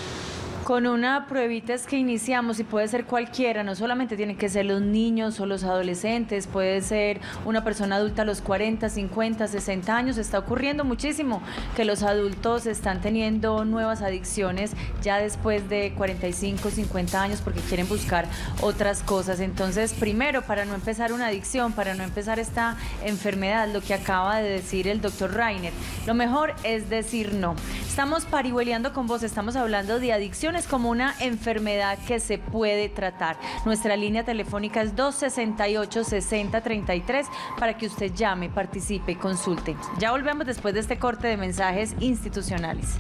Con una pruebita es que iniciamos y puede ser cualquiera, no solamente tienen que ser los niños o los adolescentes, puede ser una persona adulta a los cuarenta, cincuenta, sesenta años. Está ocurriendo muchísimo que los adultos están teniendo nuevas adicciones ya después de cuarenta y cinco, cincuenta años porque quieren buscar otras cosas. Entonces, primero, para no empezar una adicción, para no empezar esta enfermedad, lo que acaba de decir el doctor Reiner, lo mejor es decir no. Estamos parihueleando con vos, estamos hablando de adicción como una enfermedad que se puede tratar. Nuestra línea telefónica es dos sesenta y ocho, sesenta treinta y tres para que usted llame, participe y consulte. Ya volvemos después de este corte de mensajes institucionales.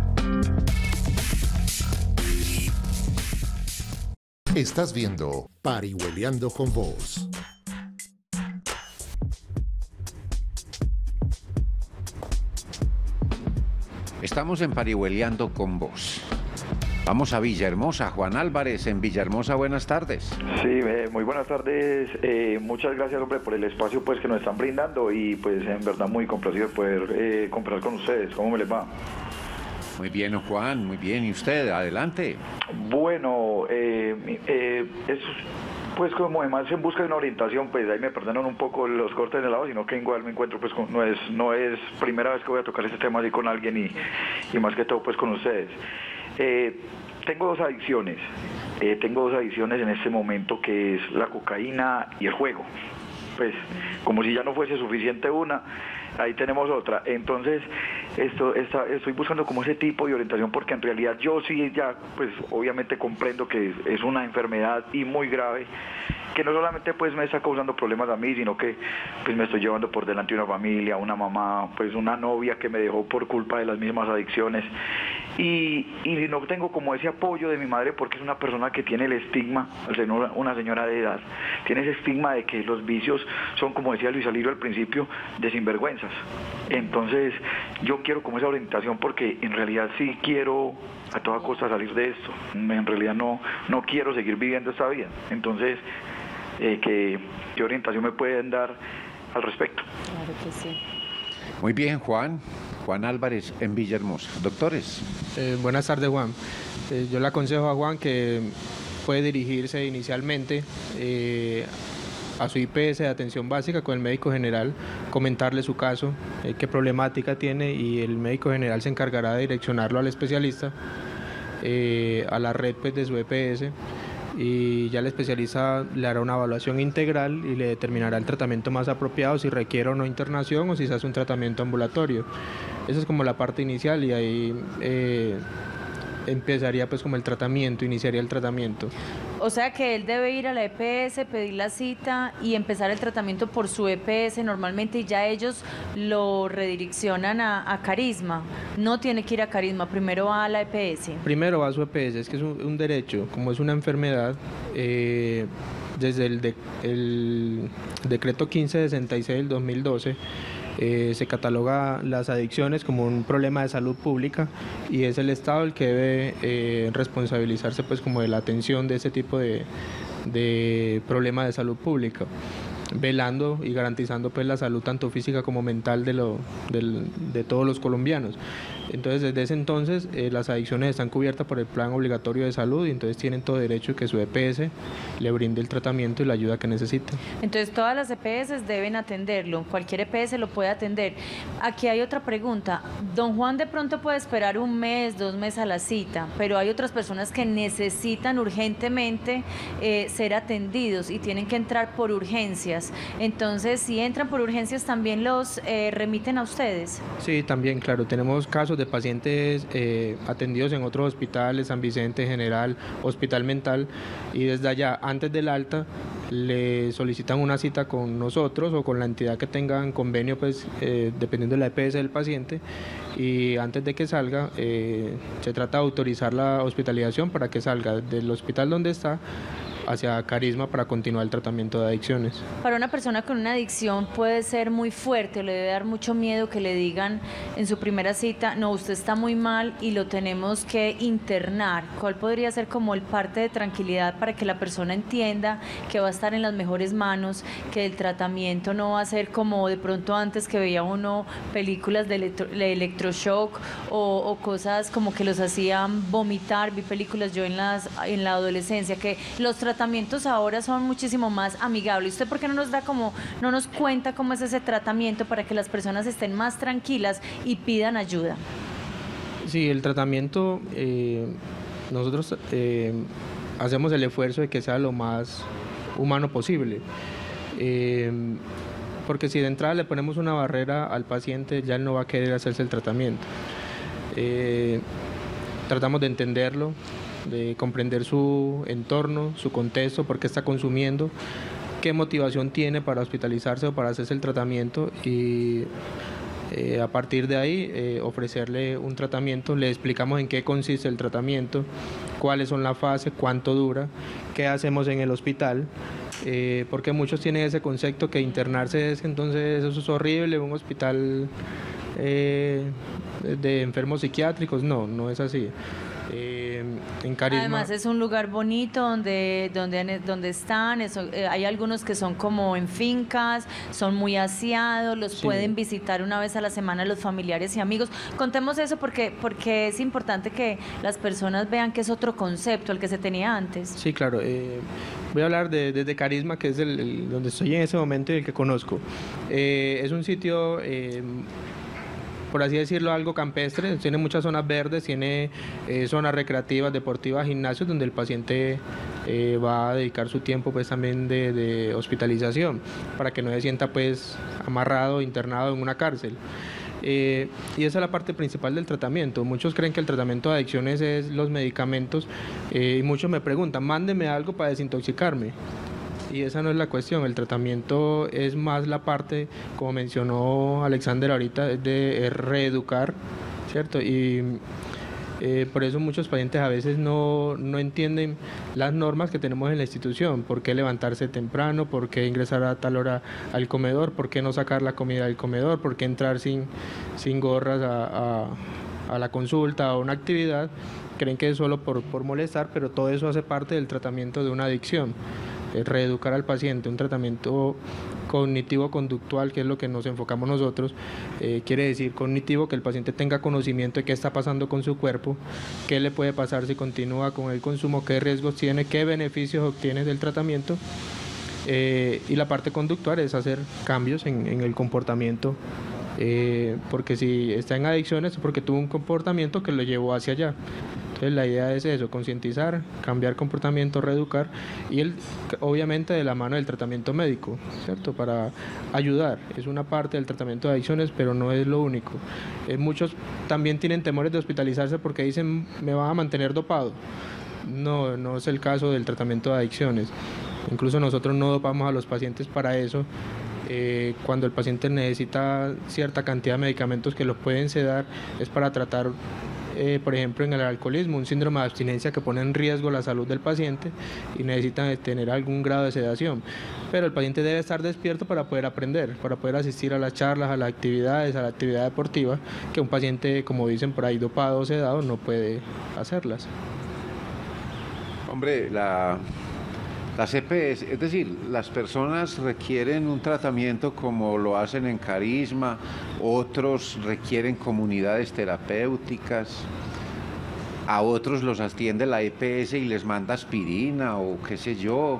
Estás viendo Parihueleando con Vos. Estamos en Parihueleando con Vos. Vamos a Villahermosa. Juan Álvarez en Villahermosa, buenas tardes. Sí, eh, muy buenas tardes. Eh, muchas gracias, hombre, por el espacio pues que nos están brindando y pues en verdad muy complacido de poder eh, conversar con ustedes. ¿Cómo me les va? Muy bien, Juan, muy bien. ¿Y usted? Adelante. Bueno, eh, eh, es pues como además en busca de una orientación, pues ahí me perdonan un poco los cortes de lado, sino que igual me encuentro pues con, no es no es primera vez que voy a tocar este tema así con alguien y, y más que todo pues con ustedes. Eh, tengo dos adicciones, eh, tengo dos adicciones en este momento, que es la cocaína y el juego. Pues como si ya no fuese suficiente una, ahí tenemos otra. Entonces esto, esta, estoy buscando como ese tipo de orientación, porque en realidad yo sí ya pues obviamente comprendo que es una enfermedad y muy grave, que no solamente pues me está causando problemas a mí, sino que pues me estoy llevando por delante una familia, una mamá, pues una novia que me dejó por culpa de las mismas adicciones, y, y no tengo como ese apoyo de mi madre, porque es una persona que tiene el estigma, una señora de edad, tiene ese estigma de que los vicios son, como decía Luis Alirio al principio, de sinvergüenzas. Entonces yo quiero como esa orientación, porque en realidad sí quiero a toda costa salir de esto, en realidad no, no quiero seguir viviendo esta vida. Entonces eh, ¿qué, ¿qué orientación me pueden dar al respecto? Claro que sí. Muy bien, Juan. Juan Álvarez en Villahermosa. Doctores. Eh, buenas tardes, Juan. Eh, yo le aconsejo a Juan que puede dirigirse inicialmente eh, a su I P S de atención básica con el médico general, comentarle su caso, eh, qué problemática tiene, y el médico general se encargará de direccionarlo al especialista, eh, a la red pues, de su E P S, y ya el especialista le hará una evaluación integral y le determinará el tratamiento más apropiado, si requiere o no internación o si se hace un tratamiento ambulatorio. Esa es como la parte inicial, y ahí eh, empezaría pues como el tratamiento, iniciaría el tratamiento. O sea que él debe ir a la E P S, pedir la cita y empezar el tratamiento por su E P S normalmente, y ya ellos lo redireccionan a, a Carisma. No tiene que ir a Carisma, primero va a la E P S. Primero va a su E P S, es que es un, un derecho, como es una enfermedad, eh, desde el, de, el decreto quince sesenta y seis del dos mil doce, Eh, se cataloga las adicciones como un problema de salud pública, y es el Estado el que debe eh, responsabilizarse pues como de la atención de ese tipo de, de problema de salud pública, velando y garantizando pues la salud tanto física como mental de, lo, de, de todos los colombianos. Entonces desde ese entonces eh, las adicciones están cubiertas por el plan obligatorio de salud, y entonces tienen todo derecho que su E P S le brinde el tratamiento y la ayuda que necesiten. Entonces todas las E P S deben atenderlo, cualquier E P S lo puede atender. Aquí hay otra pregunta, don Juan de pronto puede esperar un mes, dos meses a la cita, pero hay otras personas que necesitan urgentemente eh, ser atendidos y tienen que entrar por urgencias. Entonces, si entran por urgencias, ¿también los eh, remiten a ustedes? Sí, también, claro. Tenemos casos de pacientes eh, atendidos en otros hospitales, San Vicente General, Hospital Mental, y desde allá, antes del alta, le solicitan una cita con nosotros o con la entidad que tengan convenio, pues eh, dependiendo de la E P S del paciente, y antes de que salga, eh, se trata de autorizar la hospitalización para que salga del hospital donde está hacia Carisma para continuar el tratamiento de adicciones. Para una persona con una adicción puede ser muy fuerte, le debe dar mucho miedo que le digan en su primera cita, no, usted está muy mal y lo tenemos que internar. ¿Cuál podría ser como el parte de tranquilidad para que la persona entienda que va a estar en las mejores manos, que el tratamiento no va a ser como de pronto antes que veía uno películas de, electro, de electroshock o, o cosas como que los hacían vomitar? Vi películas yo en, las, en la adolescencia que los tratamientos ahora son muchísimo más amigables. ¿Usted por qué no nos da como, no nos cuenta cómo es ese tratamiento para que las personas estén más tranquilas y pidan ayuda? Sí, el tratamiento, eh, nosotros eh, hacemos el esfuerzo de que sea lo más humano posible, eh, porque si de entrada le ponemos una barrera al paciente, ya él no va a querer hacerse el tratamiento. Eh, tratamos de entenderlo, de comprender su entorno, su contexto, por qué está consumiendo, qué motivación tiene para hospitalizarse o para hacerse el tratamiento, y eh, a partir de ahí eh, ofrecerle un tratamiento. Le explicamos en qué consiste el tratamiento, cuáles son las fases, cuánto dura, qué hacemos en el hospital, eh, porque muchos tienen ese concepto que internarse es entonces eso es horrible, un hospital eh, de enfermos psiquiátricos. No, no es así. Eh, En Carisma. Además es un lugar bonito donde, donde, donde están, eso, eh, hay algunos que son como en fincas, son muy aseados, los Sí. pueden visitar una vez a la semana los familiares y amigos. Contemos eso porque, porque es importante que las personas vean que es otro concepto al que se tenía antes. Sí, claro. Eh, voy a hablar de, de, de Carisma, que es el, el- donde estoy en ese momento y el que conozco. Eh, es un sitio... Eh, por así decirlo, algo campestre, tiene muchas zonas verdes, tiene eh, zonas recreativas, deportivas, gimnasios, donde el paciente eh, va a dedicar su tiempo pues también de, de hospitalización, para que no se sienta pues amarrado, internado en una cárcel. Eh, y esa es la parte principal del tratamiento. Muchos creen que el tratamiento de adicciones es los medicamentos eh, y muchos me preguntan, mándeme algo para desintoxicarme. Y esa no es la cuestión, el tratamiento es más la parte, como mencionó Alexander ahorita, es de es reeducar, ¿cierto? Y eh, por eso muchos pacientes a veces no, no entienden las normas que tenemos en la institución, por qué levantarse temprano, por qué ingresar a tal hora al comedor, por qué no sacar la comida del comedor, por qué entrar sin, sin gorras a, a, a la consulta o una actividad. Creen que es solo por, por molestar, pero todo eso hace parte del tratamiento de una adicción. Reeducar al paciente, un tratamiento cognitivo-conductual, que es lo que nos enfocamos nosotros, eh, quiere decir cognitivo, que el paciente tenga conocimiento de qué está pasando con su cuerpo, qué le puede pasar si continúa con el consumo, qué riesgos tiene, qué beneficios obtiene del tratamiento, eh, y la parte conductual es hacer cambios en, en el comportamiento, eh, porque si está en adicciones es porque tuvo un comportamiento que lo llevó hacia allá. Entonces la idea es eso, concientizar, cambiar comportamiento, reeducar y el, obviamente de la mano del tratamiento médico, ¿cierto? Para ayudar, es una parte del tratamiento de adicciones, pero no es lo único. Eh, muchos también tienen temores de hospitalizarse porque dicen, me van a mantener dopado. No, no es el caso del tratamiento de adicciones. Incluso nosotros no dopamos a los pacientes para eso. Eh, cuando el paciente necesita cierta cantidad de medicamentos que los pueden sedar, es para tratar Eh, por ejemplo, en el alcoholismo, un síndrome de abstinencia que pone en riesgo la salud del paciente y necesita tener algún grado de sedación. Pero el paciente debe estar despierto para poder aprender, para poder asistir a las charlas, a las actividades, a la actividad deportiva, que un paciente, como dicen por ahí, dopado o sedado, no puede hacerlas. Hombre, la, las E P S, es decir, las personas requieren un tratamiento como lo hacen en Carisma, otros requieren comunidades terapéuticas, a otros los atiende la E P S y les manda aspirina o qué sé yo.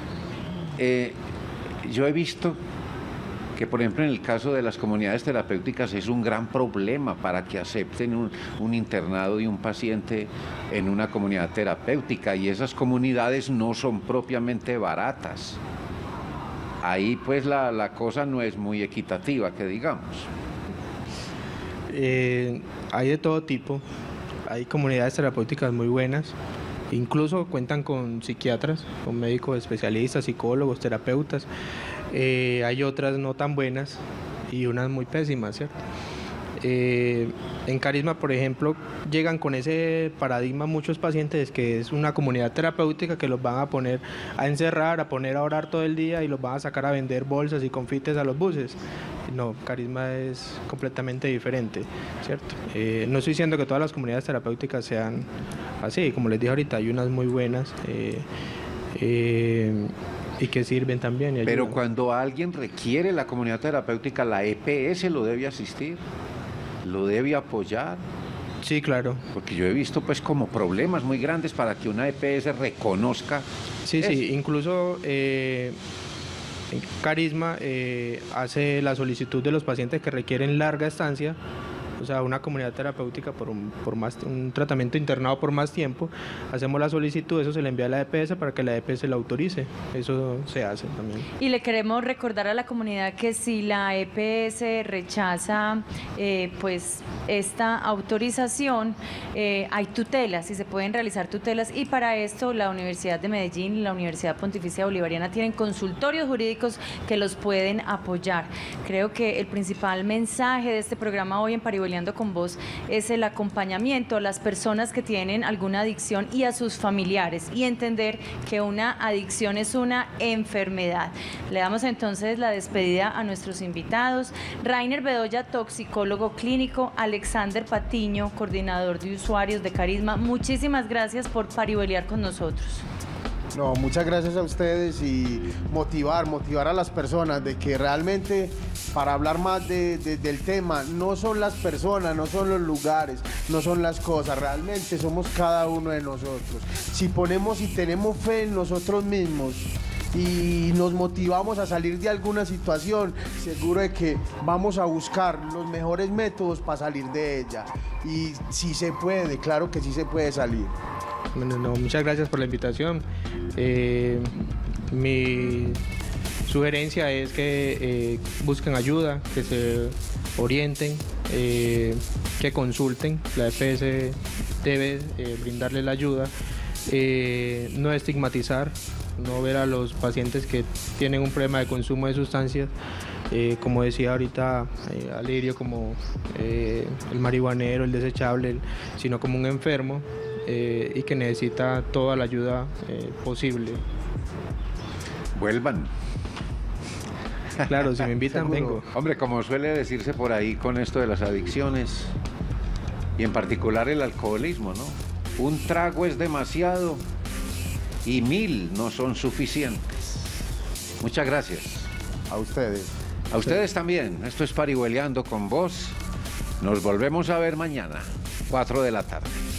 Eh, yo he visto que, por ejemplo, en el caso de las comunidades terapéuticas es un gran problema para que acepten un, un internado de un paciente en una comunidad terapéutica, y esas comunidades no son propiamente baratas. Ahí pues la, la cosa no es muy equitativa, que digamos. Eh, hay de todo tipo, hay comunidades terapéuticas muy buenas, incluso cuentan con psiquiatras, con médicos especialistas, psicólogos, terapeutas. Eh, hay otras no tan buenas y unas muy pésimas, ¿cierto? Eh, en Carisma, por ejemplo, llegan con ese paradigma muchos pacientes que es una comunidad terapéutica que los van a poner a encerrar, a poner a orar todo el día y los van a sacar a vender bolsas y confites a los buses. No, Carisma es completamente diferente, ¿cierto? Eh, no estoy diciendo que todas las comunidades terapéuticas sean así, como les dije ahorita, hay unas muy buenas eh, eh, y que sirven también. Y Pero ayudan. cuando alguien requiere la comunidad terapéutica, la E P S lo debe asistir, lo debe apoyar. Sí, claro. Porque yo he visto pues como problemas muy grandes para que una E P S reconozca. Sí, eso. sí, incluso eh, Carisma eh, hace la solicitud de los pacientes que requieren larga estancia, o sea, una comunidad terapéutica por un, por más, un tratamiento internado por más tiempo. Hacemos la solicitud, eso se le envía a la E P S para que la E P S lo autorice. Eso se hace también. Y le queremos recordar a la comunidad que si la E P S rechaza eh, pues esta autorización, eh, hay tutelas y se pueden realizar tutelas, y para esto la Universidad de Medellín y la Universidad Pontificia Bolivariana tienen consultorios jurídicos que los pueden apoyar. Creo que el principal mensaje de este programa hoy en Pariboliando Parihueliando con Vos es el acompañamiento a las personas que tienen alguna adicción y a sus familiares, y entender que una adicción es una enfermedad. Le damos entonces la despedida a nuestros invitados. Rainer Bedoya, toxicólogo clínico, Alexander Patiño, coordinador de usuarios de Carisma, muchísimas gracias por parihueliar con nosotros. No, muchas gracias a ustedes y motivar, motivar a las personas de que realmente, para hablar más de, de, del tema, no son las personas, no son los lugares, no son las cosas, realmente somos cada uno de nosotros. Si ponemos y tenemos fe en nosotros mismos y nos motivamos a salir de alguna situación, seguro de que vamos a buscar los mejores métodos para salir de ella. Y si se puede, claro que sí se puede salir. Bueno, no, muchas gracias por la invitación. Eh, mi sugerencia es que eh, busquen ayuda, que se orienten, eh, que consulten. La E P S debe eh, brindarle la ayuda, eh, no estigmatizar, no ver a los pacientes que tienen un problema de consumo de sustancias, eh, como decía ahorita eh, Alirio, como eh, el marihuanero, el desechable, el, sino como un enfermo. Eh, y que necesita toda la ayuda eh, posible. Vuelvan. Claro, si me invitan, vengo. Hombre, como suele decirse por ahí con esto de las adicciones, y en particular el alcoholismo, ¿no? Un trago es demasiado y mil no son suficientes. Muchas gracias. A ustedes. A ustedes también. Esto es Parihueliando con Vos. Nos volvemos a ver mañana, cuatro de la tarde.